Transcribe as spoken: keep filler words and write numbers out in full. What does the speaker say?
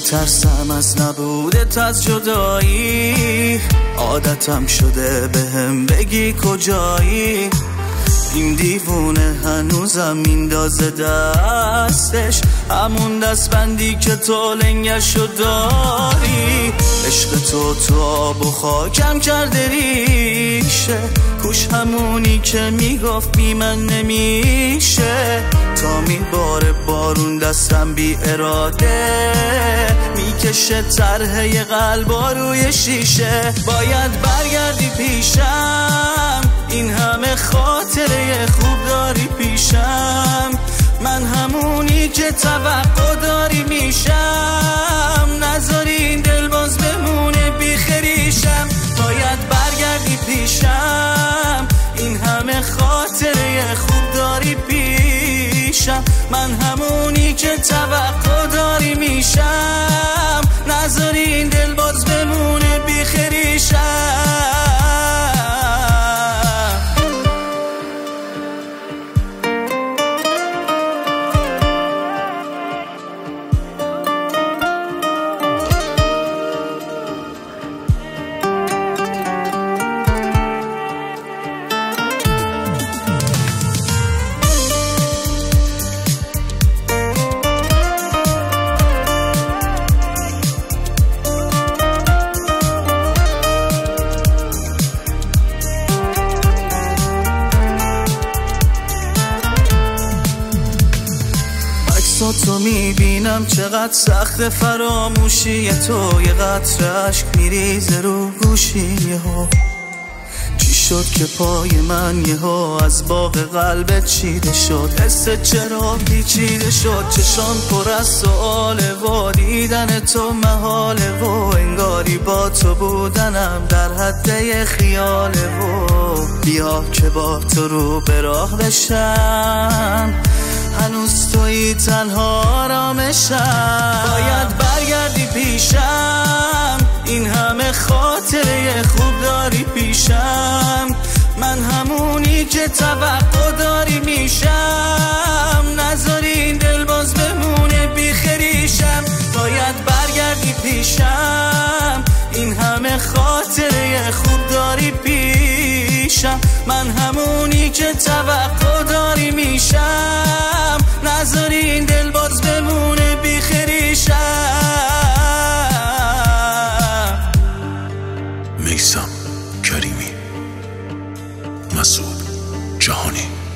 میترسم از نبودت، از جدایی. عادتم شده بهم بگی کجایی. این دیوونه هنوزم میندازه دستش، همون دستبندی که تو لنگشو داری. عشق تو تو آب و خاکم کرده ریشه، کوش همونی که میگفت بی من نمیشه. تا میباره بارون دستم بی اراده، میکشه طرحه قلبا روی شیشه. باید برگردی پیشم، این همه خاطره خوب داری پیشم. من همونی که توقع داری میشم، نذاری این دل باز بمونه بی خریشم. باید برگردی پیشم، این همه خاطره خوب داری پیشم. من همونی که توقع داری میشم، نذاری این دل باز بمونه بی خریشم. تو میبینم چقدر سخت فراموشی تو، یه قطره عشق میریزه رو گوشی یهو. چی شد که پای من یهو از باغ قلبت چیده شد؟ حست چرا پیچیده شد؟ چشان پر از سؤاله و دیدن تو محاله و انگاری با تو بودنم در حد خیاله. و بیا که با تو رو به راه بشم، هنوز توی تنها آرامشم. باید برگردی پیشم، این همه خاطره خوب داری پیشم. من همونی که توقع داری میشم، نذاری این دل باز بمونه بی خریشم. باید برگردی پیشم، این همه خاطره خوب داری پیشم. من همونی که توقع داری میشم، نذاری این دل باز بمونه بی خریشم. میثم کریمی، مسعود جهانی.